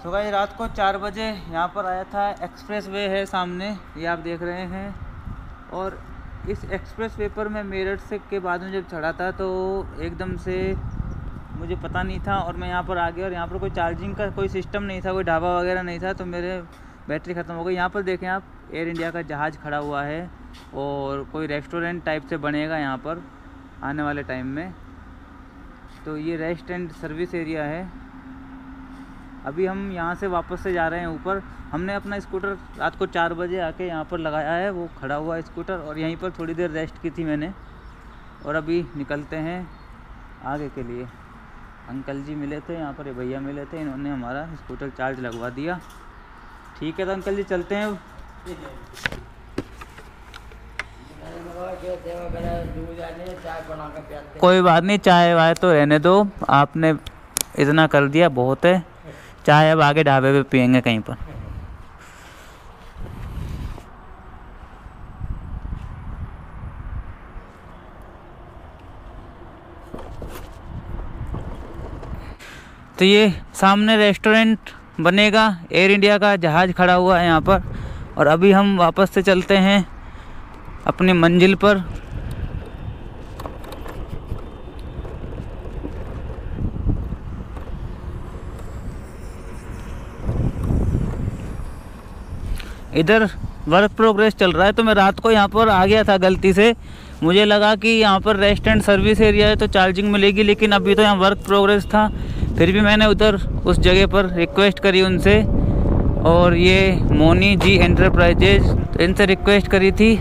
So guys रात को 4 बजे यहाँ पर आया था। एक्सप्रेस वे है सामने, ये आप देख रहे हैं। और इस एक्सप्रेस वे पर मैं मेरठ से के बाद में जब चढ़ा था तो एकदम से मुझे पता नहीं था और मैं यहाँ पर आ गया और यहाँ पर कोई चार्जिंग का कोई सिस्टम नहीं था, कोई ढाबा वगैरह नहीं था, तो मेरे बैटरी ख़त्म हो गई। यहाँ पर देखें आप, एयर इंडिया का जहाज़ खड़ा हुआ है और कोई रेस्टोरेंट टाइप से बनेगा यहाँ पर आने वाले टाइम में। तो ये रेस्ट एंड सर्विस एरिया है। अभी हम यहाँ से वापस से जा रहे हैं ऊपर। हमने अपना स्कूटर रात को 4 बजे आके यहाँ पर लगाया है, वो खड़ा हुआ है स्कूटर, और यहीं पर थोड़ी देर रेस्ट की थी मैंने। और अभी निकलते हैं आगे के लिए। अंकल जी मिले थे यहाँ पर, ये भैया मिले थे, इन्होंने हमारा स्कूटर चार्ज लगवा दिया। ठीक है तो अंकल जी चलते हैं। कोई बात नहीं, चाय वाय तो रहने दो, आपने इतना कर दिया बहुत है। चाय अब आगे ढाबे पे पियेंगे कहीं पर। तो ये सामने रेस्टोरेंट बनेगा, एयर इंडिया का जहाज़ खड़ा हुआ है यहाँ पर। और अभी हम वापस से चलते हैं अपनी मंजिल पर। इधर वर्क प्रोग्रेस चल रहा है, तो मैं रात को यहाँ पर आ गया था गलती से। मुझे लगा कि यहाँ पर रेस्ट एंड सर्विस एरिया है तो चार्जिंग मिलेगी, लेकिन अभी तो यहाँ वर्क प्रोग्रेस था। फिर भी मैंने उधर उस जगह पर रिक्वेस्ट करी उनसे, और ये मोनी जी एंटरप्राइजेज, तो इनसे रिक्वेस्ट करी थी।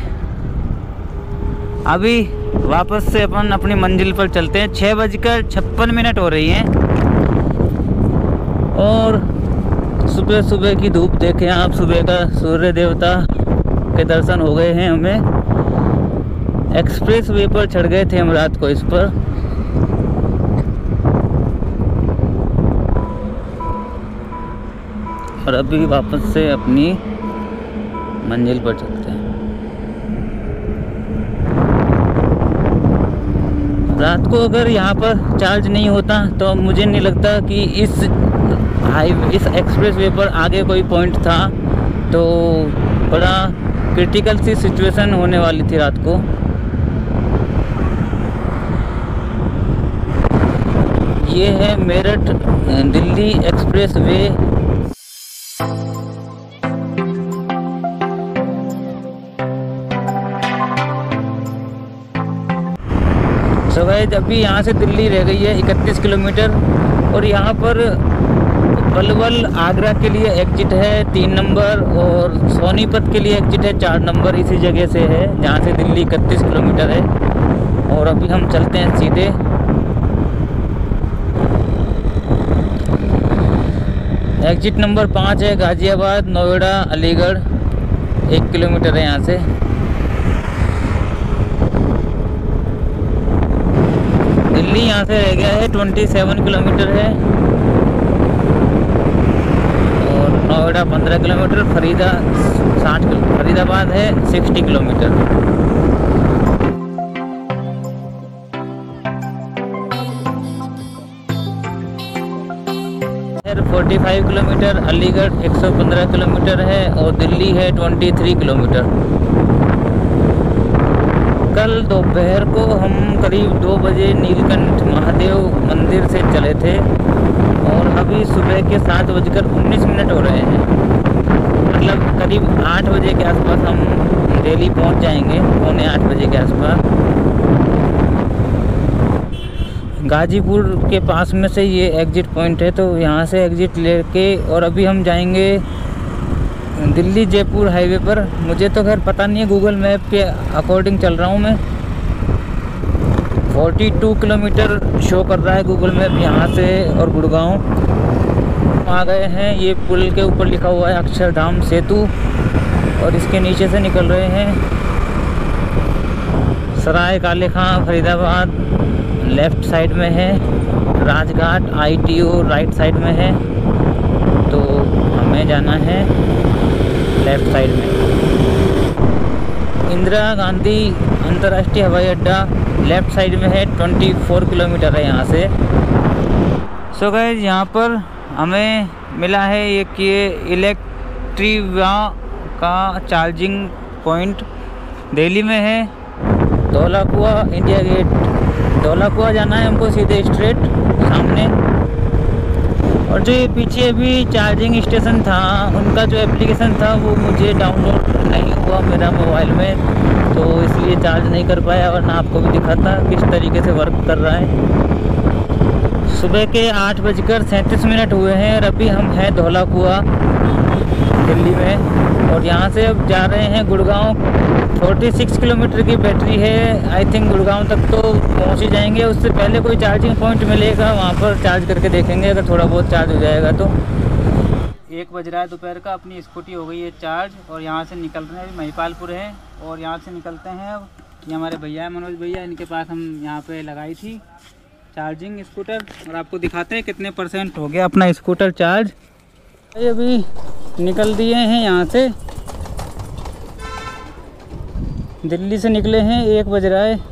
अभी वापस से अपन अपनी मंजिल पर चलते हैं। 6:56 हो रही हैं और सुबह सुबह की धूप देखें आप। सुबह का सूर्य देवता के दर्शन हो गए हैं हमें। एक्सप्रेस वे पर चढ़ गए थे हम रात को इस पर। और अभी वापस से अपनी मंजिल पर चलते हैं। रात को अगर यहाँ पर चार्ज नहीं होता तो मुझे नहीं लगता कि इस एक्सप्रेस वे पर आगे कोई पॉइंट था, तो बड़ा क्रिटिकल सी सिचुएशन होने वाली थी रात को। ये है Meerut Delhi expressway. So guys अभी यहाँ से दिल्ली रह गई है 31 किलोमीटर। और यहाँ पर पलवल आगरा के लिए एग्जिट है 3 नंबर, और सोनीपत के लिए एग्जिट है 4 नंबर। इसी जगह से है जहाँ से दिल्ली 31 किलोमीटर है। और अभी हम चलते हैं सीधे। एग्जिट नंबर 5 है गाजियाबाद, नोएडा, अलीगढ़। 1 किलोमीटर है यहाँ से। दिल्ली यहाँ से रह गया है 27 किलोमीटर है, और नोएडा 15 किलोमीटर, फरीदाबाद है 60 किलोमीटर। 45 किलोमीटर, अलीगढ़ 115 किलोमीटर है, और दिल्ली है 23 किलोमीटर। कल दोपहर को हम करीब 2 बजे नीलकंठ महादेव मंदिर से चले थे, और अभी सुबह के 7:19 हो रहे हैं। मतलब करीब 8 बजे के आसपास हम दिल्ली पहुंच जाएंगे, 7:45 बजे के आसपास। गाजीपुर के पास में से ये एग्जिट पॉइंट है, तो यहाँ से एग्जिट लेके और अभी हम जाएंगे दिल्ली जयपुर हाईवे पर। मुझे तो खैर पता नहीं है, गूगल मैप के अकॉर्डिंग चल रहा हूँ मैं। 42 किलोमीटर शो कर रहा है गूगल मैप यहाँ से। और गुड़गांव आ गए हैं। ये पुल के ऊपर लिखा हुआ है अक्षरधाम सेतु, और इसके नीचे से निकल रहे हैं। सराय काले खां फरीदाबाद लेफ़्ट साइड में है, राजघाट ITO राइट साइड में है, तो हमें जाना है लेफ़्ट साइड में। इंदिरा गांधी अंतर्राष्ट्रीय हवाई अड्डा लेफ़्ट साइड में है, 24 किलोमीटर है यहाँ से। सो गाइस यहाँ पर हमें मिला है ये कि इलेक्ट्रीवा का चार्जिंग पॉइंट दिल्ली में है। धौलाकुआ इंडिया गेट, धौलाकुआ जाना है हमको सीधे स्ट्रेट सामने। और जो ये पीछे भी चार्जिंग स्टेशन था, उनका जो एप्लीकेशन था वो मुझे डाउनलोड नहीं हुआ मेरा मोबाइल में, तो इसलिए चार्ज नहीं कर पाया, और ना आपको भी दिखाता किस तरीके से वर्क कर रहा है। सुबह के 8:37 हुए हैं और अभी हम हैं धौलाकुआ दिल्ली में, और यहाँ से अब जा रहे हैं गुड़गांव। 46 किलोमीटर की बैटरी है। आई थिंक गुड़गांव तक तो पहुँच ही जाएंगे। उससे पहले कोई चार्जिंग पॉइंट मिलेगा, वहाँ पर चार्ज करके देखेंगे, अगर थोड़ा बहुत चार्ज हो जाएगा तो। 1 बज रहा है दोपहर का, अपनी स्कूटी हो गई है चार्ज, और यहाँ से निकल रहे हैं। अभी महिपालपुर है और यहाँ से निकलते हैं। अब ये हमारे भैया है, मनोज भैया, इनके पास हम यहाँ पे लगाई थी चार्जिंग स्कूटर, और आपको दिखाते हैं कितने % हो गया अपना स्कूटर चार्ज। अभी निकल दिए हैं यहाँ से, दिल्ली से निकले हैं, 1 बज रहा है।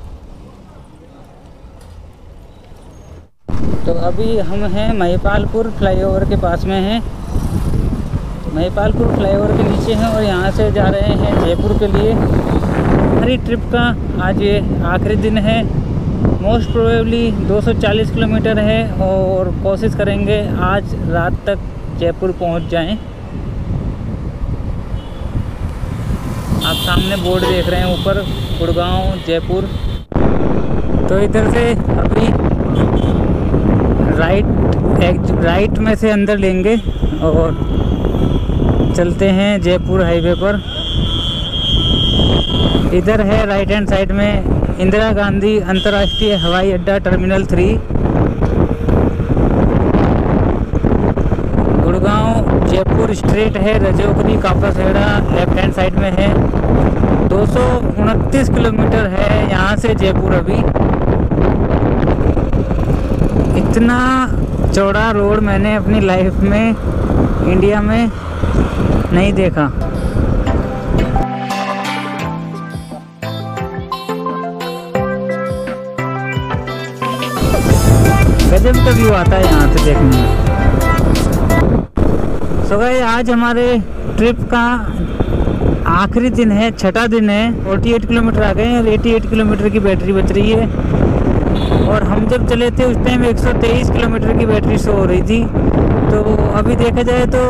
तो अभी हम हैं महिपालपुर फ्लाईओवर के पास में हैं, महिपालपुर फ्लाईओवर के नीचे हैं, और यहाँ से जा रहे हैं जयपुर के लिए। हमारी ट्रिप का आज ये आखिरी दिन है। मोस्ट प्रोबेबली 240 किलोमीटर है, और कोशिश करेंगे आज रात तक जयपुर पहुँच जाएं। आप सामने बोर्ड देख रहे हैं ऊपर, गुड़गांव जयपुर। तो इधर से अभी राइट में से अंदर लेंगे और चलते हैं जयपुर हाईवे पर। इधर है राइट हैंड साइड में इंदिरा गांधी अंतर्राष्ट्रीय हवाई अड्डा टर्मिनल 3। गुड़गांव जयपुर स्ट्रेट है, Rajouri Kapashera left hand side में है। 229 किलोमीटर है यहाँ से जयपुर। अभी इतना चौड़ा रोड मैंने अपनी लाइफ में इंडिया में नहीं देखा। गजब का व्यू आता है यहाँ से देखने में। तो भाई आज हमारे ट्रिप का आखिरी दिन है, छठा दिन है। 48 किलोमीटर आ गए हैं और 88 किलोमीटर की बैटरी बच रही है, और हम जब चले थे उस टाइम 123 किलोमीटर की बैटरी शो हो रही थी। तो अभी देखा जाए तो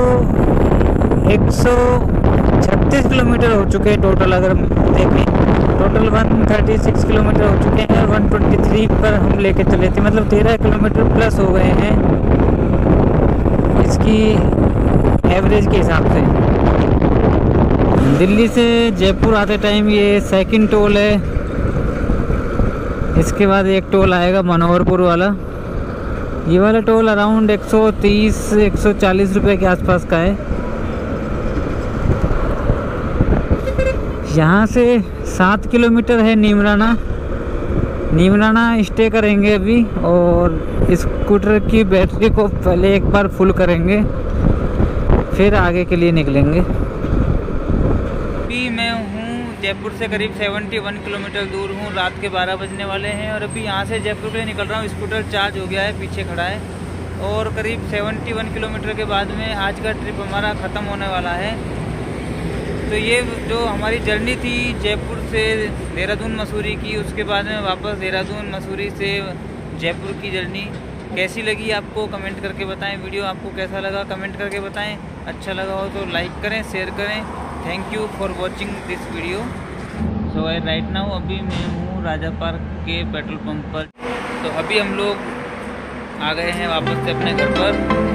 136 किलोमीटर हो चुके हैं टोटल। अगर देखें टोटल 136 किलोमीटर हो चुके हैं, और 123 पर हम लेके चले थे, मतलब 13 किलोमीटर प्लस हो गए हैं इसकी एवरेज के हिसाब से। दिल्ली से जयपुर आते टाइम ये सेकंड टोल है, इसके बाद एक टोल आएगा मनोहरपुर वाला। ये वाला टोल अराउंड 130-140 रुपये के आसपास का है। यहाँ से 7 किलोमीटर है नीमराना। नीमराना स्टे करेंगे अभी, और स्कूटर की बैटरी को पहले एक बार फुल करेंगे, फिर आगे के लिए निकलेंगे। अभी मैं हूँ जयपुर से करीब 71 किलोमीटर दूर हूँ। रात के 12 बजने वाले हैं, और अभी यहाँ से जयपुर के लिए निकल रहा हूँ। स्कूटर चार्ज हो गया है, पीछे खड़ा है, और करीब 71 किलोमीटर के बाद में आज का ट्रिप हमारा ख़त्म होने वाला है। तो ये जो हमारी जर्नी थी जयपुर से देहरादून मसूरी की, उसके बाद में वापस देहरादून मसूरी से जयपुर की जर्नी कैसी लगी आपको कमेंट करके बताएं। वीडियो आपको कैसा लगा कमेंट करके बताएं। अच्छा लगा हो तो लाइक करें, शेयर करें। Thank you for watching this video. So right now अभी मैं हूँ राजा पार्क के पेट्रोल पंप पर। तो अभी हम लोग आ गए हैं वापस से अपने घर पर।